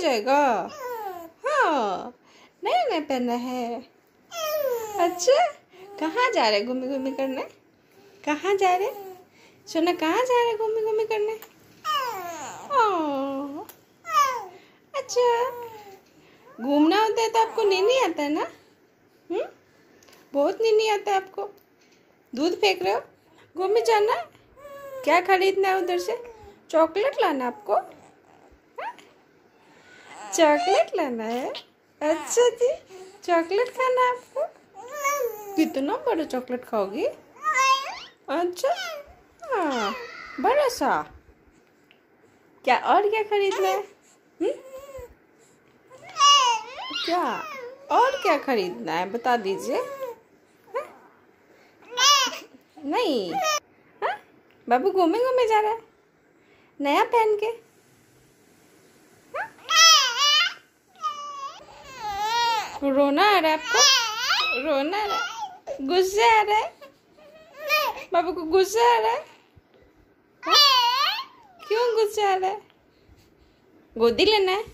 जाएगा। हाँ, नया नया पहना है। अच्छा, कहाँ जा रहे घूमी घूमी करने? कहाँ जा रहे सोना? कहाँ जा रहे घूमी घूमी करने? ओह, अच्छा, घूमना होता है तो आपको नींद आता है ना? बहुत नींद आता है आपको। दूध फेंक रहे हो? घूमने जाना? क्या खरीदना है उधर से? चॉकलेट लाना आपको? चॉकलेट लाना है? अच्छा जी, चॉकलेट खाना है आपको? कितना बड़ा चॉकलेट खाओगी? अच्छा, हाँ, बड़ा सा। क्या और क्या खरीदना है? क्या और क्या खरीदना है बता दीजिए। नहीं, हाँ? बाबू घूमे घूमे जा रहा है नया पहन के। रोना आ रहा है आपको? रोना आ रहा है? गुस्सा आ रहा है? बाबू को गुस्सा आ रहा है? क्यों गुस्सा आ रहा है? गोदी लेना है?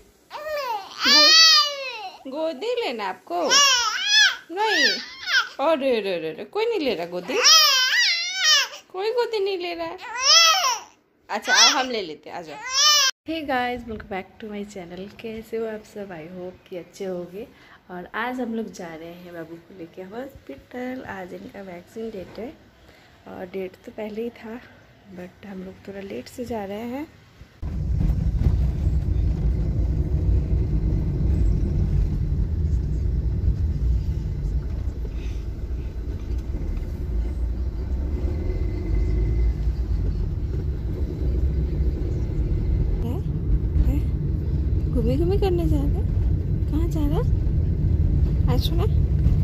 गोदी लेना आपको? नहीं, अरे रे रे रे, कोई नहीं ले रहा गोदी। कोई गोदी नहीं ले रहा है। अच्छा, आओ हम ले लेते हैं, आ जाओ। Hey guys, welcome back to my channel. कैसे हो आप सब? आई होप कि अच्छे होंगे। और आज हम लोग जा रहे हैं बाबू को लेके हॉस्पिटल। आज इनका वैक्सीन डेट है और डेट तो पहले ही था, बट हम लोग थोड़ा लेट से जा रहे हैं। घूमी घूमी करने जा रहे? कहाँ जा रहा? आज सुना?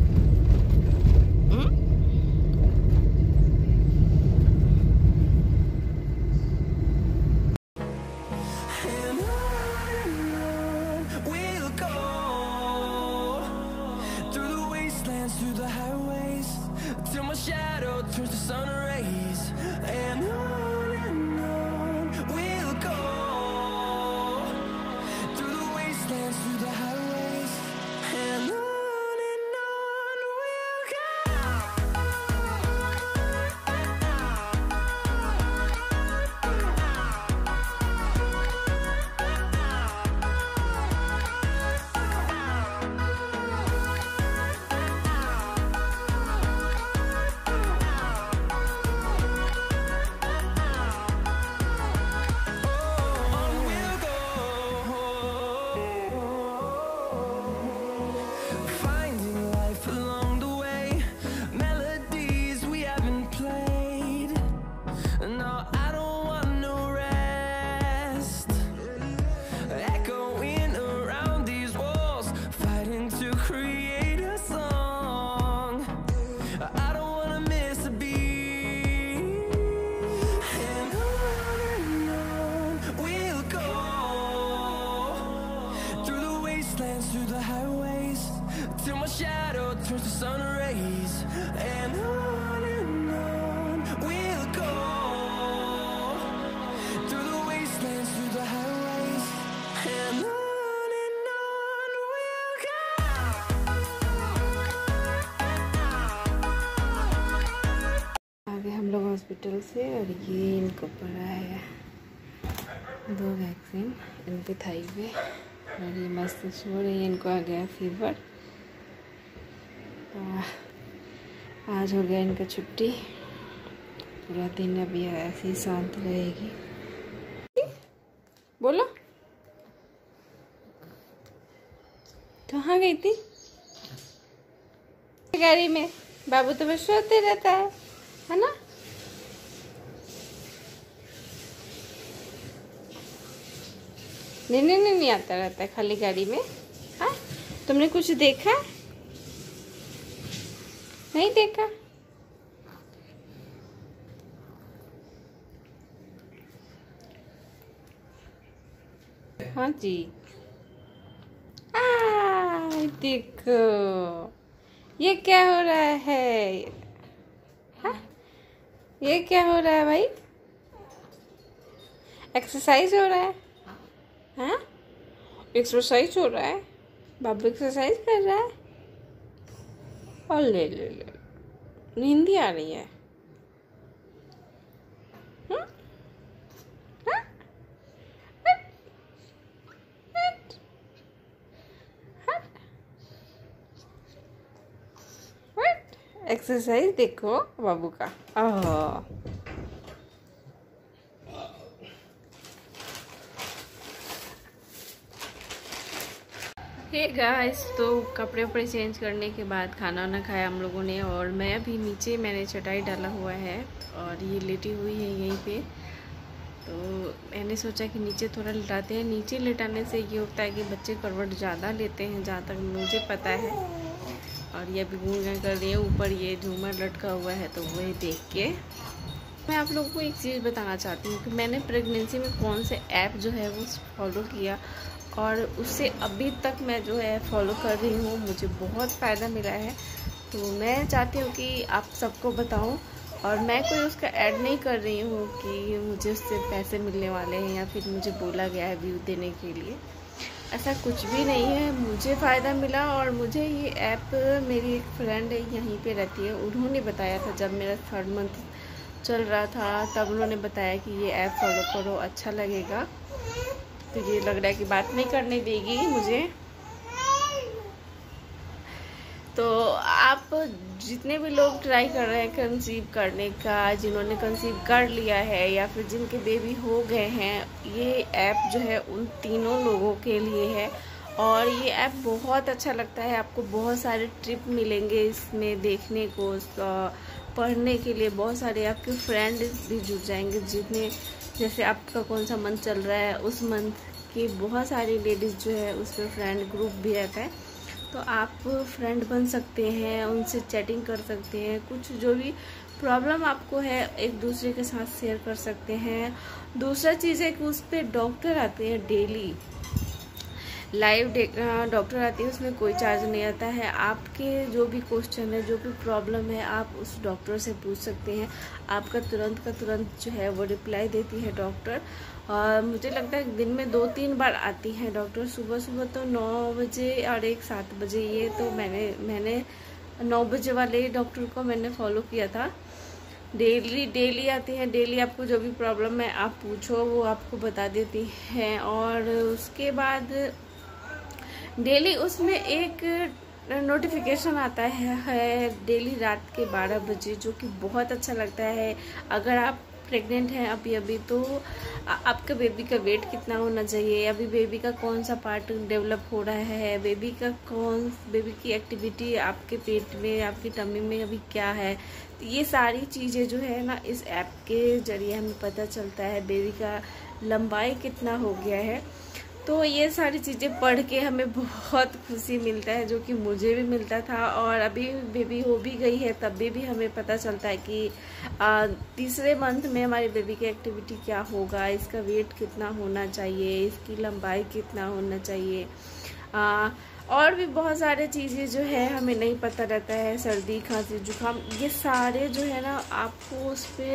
Through the highways till my shadow turns to sun rays, and on we'll go through the wastelands, through the highways, and on we'll go. आगे हम लोग हॉस्पिटल से, और ये इनको पड़ा है 2 वैक्सीन इनके थाई पे, और ये मस्त सो रही है। इनको आ गया फीवर। आज हो गया इनका छुट्टी। पूरा दिन अभी ऐसे ही शांत रहेगी। बोलो, कहाँ गई थी? गाड़ी में। बाबू तो बस सोते रहता है ना? नहीं आता रहता है खाली गाड़ी में। हाँ, तुमने कुछ देखा? नहीं देखा? हाँ जी। देखो ये क्या हो रहा है? हाँ, ये क्या हो रहा है भाई? एक्सरसाइज हो रहा है? हाँ? एक्सरसाइज हो रहा है, बाबू एक्सरसाइज कर रहा है। और ले ले ले, नींद आ रही है। एक्सरसाइज देखो बाबू का। हे गाइस, तो कपड़े वपड़े चेंज करने के बाद खाना वाना खाया हम लोगों ने, और मैं अभी नीचे मैंने चटाई डाला हुआ है और ये लेटी हुई है यहीं पे। तो मैंने सोचा कि नीचे थोड़ा लिटाते हैं। नीचे लिटाने से ये होता है कि बच्चे करवट ज़्यादा लेते हैं, जहाँ तक मुझे पता है। और ये अभी गुनगुन कर रही है, ऊपर ये झूमर लटका हुआ है, तो वही देख के मैं आप लोगों को एक चीज़ बताना चाहती हूँ कि मैंने प्रेगनेंसी में कौन से ऐप जो है वो फॉलो किया, और उससे अभी तक मैं जो है फॉलो कर रही हूँ। मुझे बहुत फ़ायदा मिला है, तो मैं चाहती हूँ कि आप सबको बताऊँ। और मैं कोई उसका ऐड नहीं कर रही हूँ कि मुझे उससे पैसे मिलने वाले हैं या फिर मुझे बोला गया है व्यू देने के लिए, ऐसा कुछ भी नहीं है। मुझे फ़ायदा मिला, और मुझे ये ऐप मेरी एक फ्रेंड है यहीं पे रहती है, उन्होंने बताया था। जब मेरा 3rd मंथ चल रहा था तब उन्होंने बताया कि ये ऐप फॉलो करो, अच्छा लगेगा। तो ये लग रहा है कि बात नहीं करने देगी मुझे। तो आप जितने भी लोग ट्राई कर रहे हैं कंसीव करने का, जिन्होंने कंसीव कर लिया है या फिर जिनके बेबी हो गए हैं, ये ऐप जो है उन तीनों लोगों के लिए है। और ये ऐप बहुत अच्छा लगता है। आपको बहुत सारे ट्रिप मिलेंगे इसमें देखने को, पढ़ने के लिए। बहुत सारे आपके फ्रेंड भी जुड़ जाएंगे, जितने जैसे आपका कौन सा मंथ चल रहा है उस मंथ की बहुत सारी लेडीज़ जो है उसमें फ्रेंड ग्रुप भी रहता है। तो आप फ्रेंड बन सकते हैं, उनसे चैटिंग कर सकते हैं, कुछ जो भी प्रॉब्लम आपको है एक दूसरे के साथ शेयर कर सकते हैं। दूसरा चीज़ है कि उस पर डॉक्टर आते हैं डेली, लाइव डॉक्टर आती है, उसमें कोई चार्ज नहीं आता है। आपके जो भी क्वेश्चन है, जो भी प्रॉब्लम है, आप उस डॉक्टर से पूछ सकते हैं। आपका तुरंत का तुरंत जो है वो रिप्लाई देती है डॉक्टर। और मुझे लगता है दिन में 2-3 बार आती है डॉक्टर। सुबह सुबह तो 9 बजे और एक 7 बजे। ये तो मैंने 9 बजे वाले डॉक्टर को मैंने फॉलो किया था। डेली आती हैं। डेली आपको जो भी प्रॉब्लम है आप पूछो, वो आपको बता देती हैं। और उसके बाद डेली उसमें एक नोटिफिकेशन आता है डेली रात के 12 बजे, जो कि बहुत अच्छा लगता है। अगर आप प्रेग्नेंट हैं अभी तो आपका बेबी का वेट कितना होना चाहिए, अभी बेबी का कौन सा पार्ट डेवलप हो रहा है, बेबी की एक्टिविटी आपके पेट में, आपकी टमी में अभी क्या है, ये सारी चीज़ें जो है ना इस ऐप के जरिए हमें पता चलता है। बेबी का लंबाई कितना हो गया है, तो ये सारी चीज़ें पढ़ के हमें बहुत खुशी मिलता है, जो कि मुझे भी मिलता था। और अभी बेबी हो भी गई है तब भी हमें पता चलता है कि 3रे मंथ में हमारे बेबी की एक्टिविटी क्या होगा, इसका वेट कितना होना चाहिए, इसकी लंबाई कितना होना चाहिए। और भी बहुत सारे चीज़ें जो है हमें नहीं पता रहता है, सर्दी खांसी जुकाम, ये सारे जो है ना आपको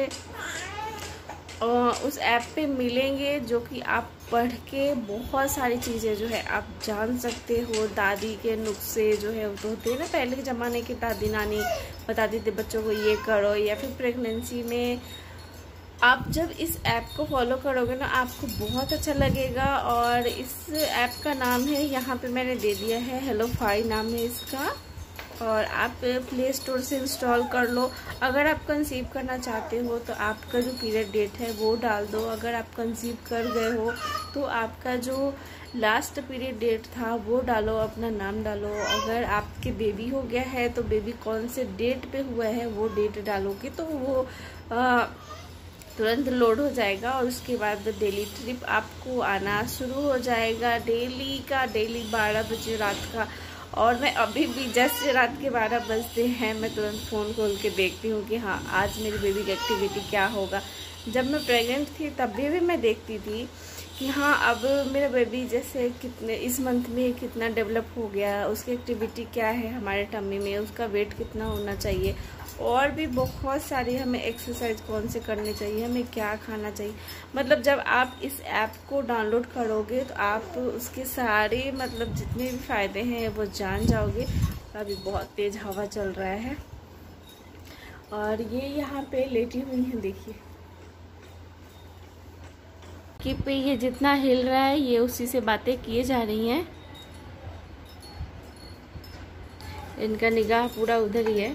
उस ऐप पे मिलेंगे, जो कि आप पढ़ के बहुत सारी चीज़ें जो है आप जान सकते हो। दादी के नुस्खे जो है वो तो होते हैं ना, पहले के ज़माने की दादी नानी बताती थे बच्चों को ये करो, या फिर प्रेगनेंसी में आप जब इस ऐप को फॉलो करोगे ना आपको बहुत अच्छा लगेगा। और इस ऐप का नाम है, यहाँ पे मैंने दे दिया है, हेलो5 नाम है इसका, और आप प्ले स्टोर से इंस्टॉल कर लो। अगर आप कंसीव करना चाहते हो तो आपका जो पीरियड डेट है वो डाल दो। अगर आप कंसीव कर गए हो तो आपका जो लास्ट पीरियड डेट था वो डालो, अपना नाम डालो। अगर आपके बेबी हो गया है तो बेबी कौन से डेट पे हुआ है वो डेट डालोगे तो वो तुरंत लोड हो जाएगा। और उसके बाद डेली ट्रिप आपको आना शुरू हो जाएगा, डेली 12 बजे रात का। और मैं अभी भी जैसे रात के 12 बजते हैं मैं तुरंत फ़ोन खोल के देखती हूँ कि हाँ आज मेरी बेबी की एक्टिविटी क्या होगा। जब मैं प्रेग्नेंट थी तब भी मैं देखती थी कि हाँ अब मेरा बेबी जैसे कितने इस मंथ में कितना डेवलप हो गया, उसकी एक्टिविटी क्या है हमारे टम्मी में, उसका वेट कितना होना चाहिए। और भी बहुत सारी हमें एक्सरसाइज कौन से करने चाहिए, हमें क्या खाना चाहिए। मतलब जब आप इस ऐप को डाउनलोड करोगे तो आप उसके सारे मतलब जितने भी फ़ायदे हैं वो जान जाओगे। अभी बहुत तेज़ हवा चल रहा है और ये यहाँ पे लेटी हुई हैं, देखिए कि पे ये जितना हिल रहा है ये उसी से बातें किए जा रही हैं। इनका निगाह पूरा उधर ही है।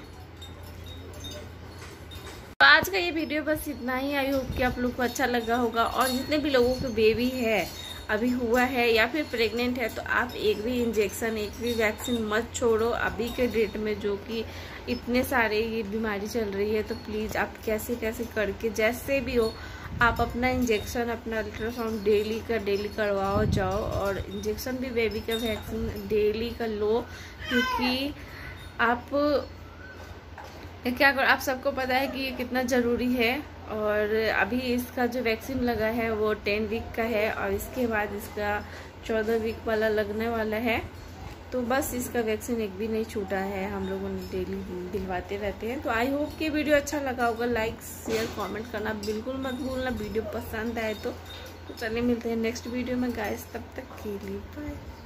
तो आज का ये वीडियो बस इतना ही। आई होप कि आप लोग को अच्छा लगा होगा। और जितने भी लोगों को बेबी है, अभी हुआ है या फिर प्रेग्नेंट है, तो आप एक भी इंजेक्शन, एक भी वैक्सीन मत छोड़ो अभी के डेट में, जो कि इतने सारे ये बीमारी चल रही है। तो प्लीज़ आप कैसे कैसे करके जैसे भी हो आप अपना इंजेक्शन, अपना अल्ट्रासाउंड डेली करवाओ जाओ। और इंजेक्शन भी बेबी का वैक्सीन डेली का लो, क्योंकि आप क्या करो, आप सबको पता है कि ये कितना ज़रूरी है। और अभी इसका जो वैक्सीन लगा है वो 10 वीक का है और इसके बाद इसका 14 वीक वाला लगने वाला है। तो बस इसका वैक्सीन एक भी नहीं छूटा है, हम लोगों ने डेली दिलवाते रहते हैं। तो आई होप कि वीडियो अच्छा लगा होगा। लाइक शेयर कमेंट करना बिल्कुल मत भूलना। वीडियो पसंद आए तो चलिए मिलते हैं नेक्स्ट वीडियो में गाइस, तब तक के लिए बाय।